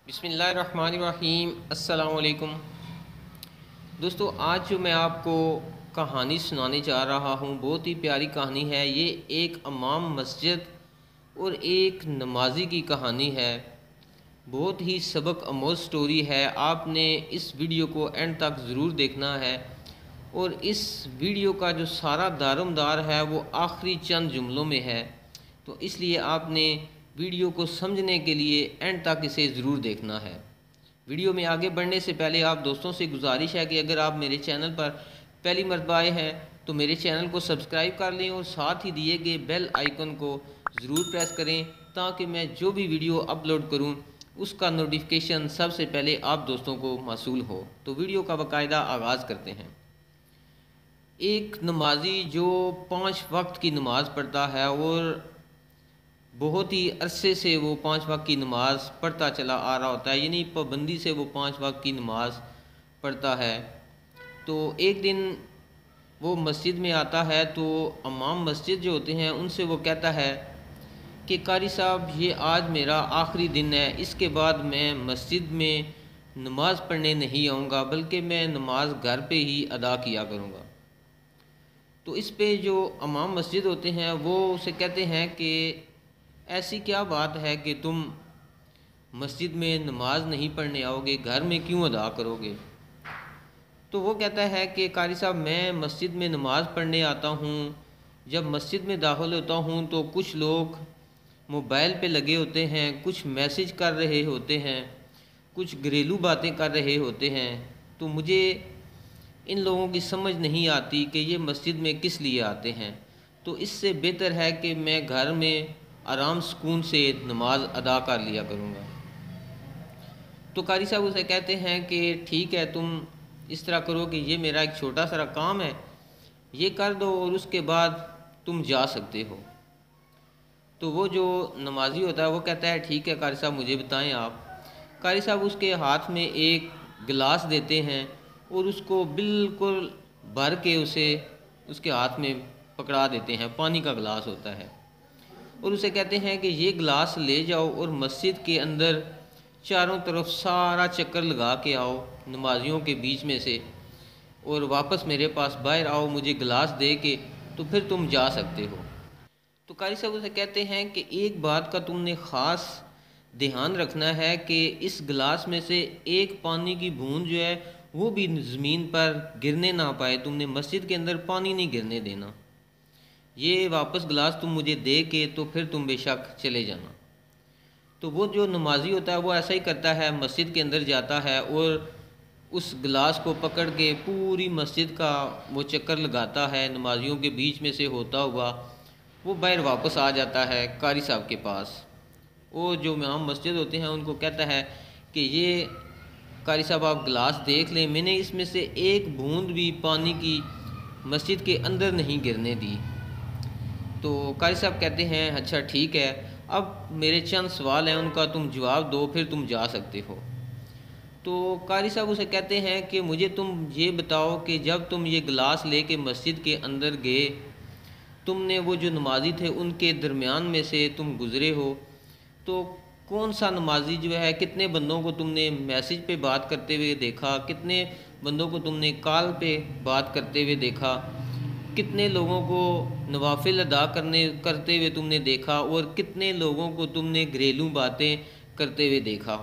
بسم اللہ الرحمن الرحیم۔ السلام علیکم دوستو، آج جو میں آپ کو کہانی سنانے جا رہا ہوں بہت ہی پیاری کہانی ہے۔ یہ ایک امام مسجد اور ایک نمازی کی کہانی ہے۔ بہت ہی سبق آموز سٹوری ہے۔ آپ نے اس ویڈیو کو اینڈ تک ضرور دیکھنا ہے، اور اس ویڈیو کا جو سارا دارومدار ہے وہ آخری چند جملوں میں ہے، تو اس لیے آپ نے ویڈیو کو سمجھنے کے لیے اینڈ تک اسے ضرور دیکھنا ہے۔ ویڈیو میں آگے بڑھنے سے پہلے آپ دوستوں سے گزارش ہے کہ اگر آپ میرے چینل پر پہلی مرتبہ آئے ہیں تو میرے چینل کو سبسکرائب کر لیں، اور ساتھ ہی دیے گئے بیل آئیکن کو ضرور پریس کریں تاکہ میں جو بھی ویڈیو اپلوڈ کروں اس کا نوٹیفیکیشن سب سے پہلے آپ دوستوں کو موصول ہو۔ تو ویڈیو کا باقاعدہ آغاز کرتے ہیں۔ ایک نمازی جو 5 وقت کی نماز پڑھتا ہے، اور بہت ہی عرصے سے وہ 5 وقت کی نماز پڑھتا چلا آ رہا ہوتا ہے، یعنی پابندی سے وہ 5 وقت کی نماز پڑھتا ہے۔ تو ایک دن وہ مسجد میں آتا ہے، تو امام مسجد جو ہوتے ہیں ان سے وہ کہتا ہے کہ قاری صاحب، یہ آج میرا آخری دن ہے، اس کے بعد میں مسجد میں نماز پڑھنے نہیں آؤں گا، بلکہ میں نماز گھر پہ ہی ادا کیا کروں گا۔ تو اس پہ جو امام مسجد ہوتے ہیں وہ اسے کہتے ہیں کہ ایسی کیا بات ہے کہ تم مسجد میں نماز نہیں پڑھنے آؤ گے، گھر میں کیوں ادا کرو گے؟ تو وہ کہتا ہے کہ قاری صاحب، میں مسجد میں نماز پڑھنے آتا ہوں، جب مسجد میں داخل ہوتا ہوں تو کچھ لوگ موبائل پہ لگے ہوتے ہیں، کچھ میسج کر رہے ہوتے ہیں، کچھ گھریلو باتیں کر رہے ہوتے ہیں، تو مجھے ان لوگوں کی سمجھ نہیں آتی کہ یہ مسجد میں کس لیے آتے ہیں، تو اس سے بہتر ہے کہ میں گھر میں آرام سکون سے نماز ادا کر لیا کروں گا۔ تو قاری صاحب اسے کہتے ہیں کہ ٹھیک ہے، تم اس طرح کرو کہ یہ میرا ایک چھوٹا سا کام ہے، یہ کر دو اور اس کے بعد تم جا سکتے ہو۔ تو وہ جو نمازی ہوتا ہے وہ کہتا ہے ٹھیک ہے قاری صاحب، مجھے بتائیں آپ۔ قاری صاحب اس کے ہاتھ میں ایک گلاس دیتے ہیں، اور اس کو بالکل بھر کے اسے اس کے ہاتھ میں پکڑا دیتے ہیں، پانی کا گلاس ہوتا ہے، اور اسے کہتے ہیں کہ یہ گلاس لے جاؤ اور مسجد کے اندر چاروں طرف سارا چکر لگا کے آؤ نمازیوں کے بیچ میں سے، اور واپس میرے پاس باہر آؤ مجھے گلاس دے کے، تو پھر تم جا سکتے ہو۔ تو قاری صاحب اسے کہتے ہیں کہ ایک بات کا تم نے خاص دھیان رکھنا ہے کہ اس گلاس میں سے ایک پانی کی بوند جو ہے وہ بھی زمین پر گرنے نہ پائے، تم نے مسجد کے اندر پانی نہیں گرنے دینا، یہ واپس گلاس تم مجھے دے کے تو پھر تم بے شک چلے جانا۔ تو وہ جو نمازی ہوتا ہے وہ ایسا ہی کرتا ہے، مسجد کے اندر جاتا ہے اور اس گلاس کو پکڑ کے پوری مسجد کا وہ چکر لگاتا ہے، نمازیوں کے بیچ میں سے ہوتا ہوا وہ باہر واپس آ جاتا ہے قاری صاحب کے پاس۔ وہ جو امام مسجد ہوتے ہیں ان کو کہتا ہے کہ یہ قاری صاحب آپ گلاس دیکھ لیں، میں نے اس میں سے ایک بوند بھی پانی کی مسجد کے اندر نہیں گرنے دی۔ تو قاری صاحب کہتے ہیں اچھا ٹھیک ہے، اب میرے چند سوال ہیں ان کا تم جواب دو، پھر تم جا سکتے ہو۔ تو قاری صاحب اسے کہتے ہیں کہ مجھے تم یہ بتاؤ کہ جب تم یہ گلاس لے کے مسجد کے اندر گئے، تم نے وہ جو نمازی تھے ان کے درمیان میں سے تم گزرے ہو، تو کون سا نمازی جو ہے، کتنے بندوں کو تم نے میسج پہ بات کرتے ہوئے دیکھا، کتنے بندوں کو تم نے کال پہ بات کرتے ہوئے دیکھا، کتنے لوگوں کو نوافل ادا کرتے ہوئے تم نے دیکھا، اور کتنے لوگوں کو تم نے گھریلو باتیں کرتے ہوئے دیکھا؟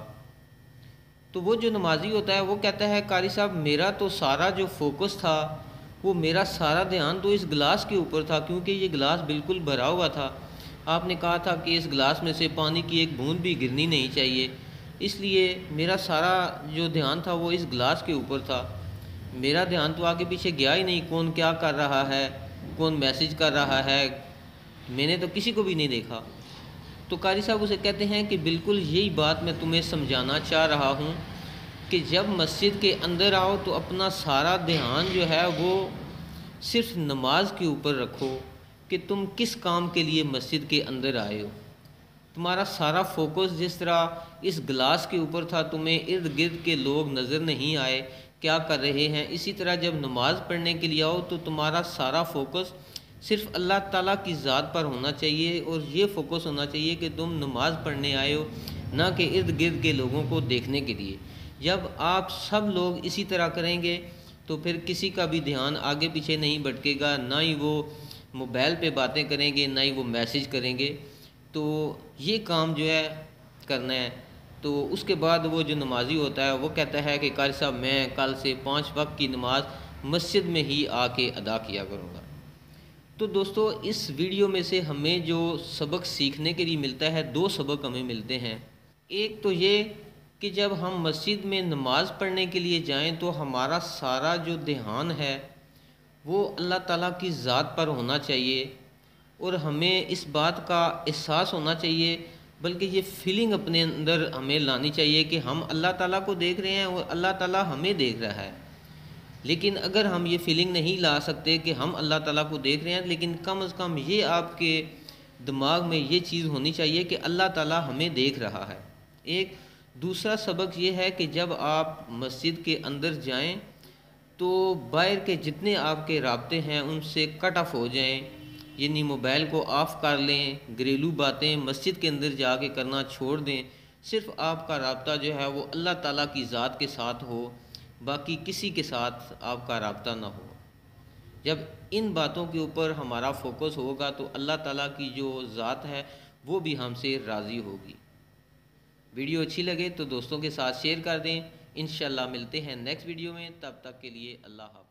تو وہ جو نمازی ہوتا ہے وہ کہتا ہے قاری صاحب، میرا تو سارا جو فوکس تھا، وہ میرا سارا دھیان تو اس گلاس کے اوپر تھا، کیونکہ یہ گلاس بالکل بھرا ہوا تھا، آپ نے کہا تھا کہ اس گلاس میں سے پانی کی ایک بوند بھی گرنی نہیں چاہیے، اس لیے میرا سارا جو دھیان تھا وہ اس گلاس کے اوپر تھا، میرا دھیان تو آگے پیچھے گیا ہی نہیں، کون کیا کر رہا ہے، کون میسج کر رہا ہے، میں نے تو کسی کو بھی نہیں دیکھا۔ تو قاری صاحب اسے کہتے ہیں کہ بالکل یہی بات میں تمہیں سمجھانا چاہ رہا ہوں کہ جب مسجد کے اندر آؤ تو اپنا سارا دھیان جو ہے وہ صرف نماز کے اوپر رکھو کہ تم کس کام کے لیے مسجد کے اندر آئے ہو۔ تمہارا سارا فوکس جس طرح اس گلاس کے اوپر تھا، تمہیں ارد گرد کے لوگ نظر نہیں آئے کیا کر رہے ہیں، اسی طرح جب نماز پڑھنے کے لیے آؤ تو تمہارا سارا فوکس صرف اللہ تعالیٰ کی ذات پر ہونا چاہیے، اور یہ فوکس ہونا چاہیے کہ تم نماز پڑھنے آئے ہو، نہ کہ ارد گرد کے لوگوں کو دیکھنے کے لیے۔ جب آپ سب لوگ اسی طرح کریں گے تو پھر کسی کا بھی دھیان آگے پیچھے نہیں بھٹکے گا، نہ ہی وہ موبائل پہ باتیں کریں گے، نہ ہی وہ میسیج کریں گے۔ تو یہ کام جو ہے کرنا ہے۔ تو اس کے بعد وہ جو نمازی ہوتا ہے وہ کہتا ہے کہ قاری صاحب میں کل سے 5 وقت کی نماز مسجد میں ہی آ کے ادا کیا کروں گا۔ تو دوستو اس ویڈیو میں سے ہمیں جو سبق سیکھنے کے لیے ملتا ہے، 2 سبق ہمیں ملتے ہیں۔ ایک تو یہ کہ جب ہم مسجد میں نماز پڑھنے کے لیے جائیں تو ہمارا سارا جو دھیان ہے وہ اللہ تعالیٰ کی ذات پر ہونا چاہیے، اور ہمیں اس بات کا احساس ہونا چاہیے، بلکہ یہ فیلنگ اپنے اندر ہمیں لانی چاہیے کہ ہم اللہ تعالیٰ کو دیکھ رہے ہیں اور اللہ تعالیٰ ہمیں دیکھ رہا ہے۔ لیکن اگر ہم یہ فیلنگ نہیں لا سکتے کہ ہم اللہ تعالیٰ کو دیکھ رہے ہیں، لیکن کم از کم یہ آپ کے دماغ میں یہ چیز ہونی چاہیے کہ اللہ تعالیٰ ہمیں دیکھ رہا ہے۔ ایک دوسرا سبق یہ ہے کہ جب آپ مسجد کے اندر جائیں تو باہر کے جتنے آپ کے رابطے ہیں ان سے کٹ آف ہو جائیں، یعنی موبائل کو آف کر لیں، گھریلو باتیں مسجد کے اندر جا کے کرنا چھوڑ دیں، صرف آپ کا رابطہ جو ہے وہ اللہ تعالیٰ کی ذات کے ساتھ ہو، باقی کسی کے ساتھ آپ کا رابطہ نہ ہو۔ جب ان باتوں کے اوپر ہمارا فوکس ہوگا تو اللہ تعالیٰ کی جو ذات ہے وہ بھی ہم سے راضی ہوگی۔ ویڈیو اچھی لگے تو دوستوں کے ساتھ شیئر کر دیں۔ انشاءاللہ ملتے ہیں نیکسٹ ویڈیو میں، تب تک کے لیے اللہ حافظ۔